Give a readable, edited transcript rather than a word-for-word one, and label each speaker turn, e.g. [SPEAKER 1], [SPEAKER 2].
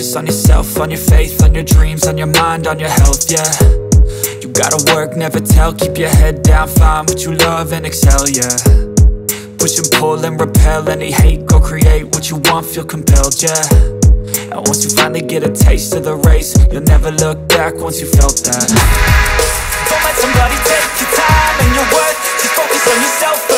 [SPEAKER 1] focus on yourself, on your faith, on your dreams, on your mind, on your health, yeah. You gotta work, never tell, keep your head down, find what you love and excel, yeah. Push and pull and repel any hate, go create what you want, feel compelled, yeah. And once you finally get a taste of the race, you'll never look back once you felt that. Don't let somebody take your time and your worth, just focus on yourself.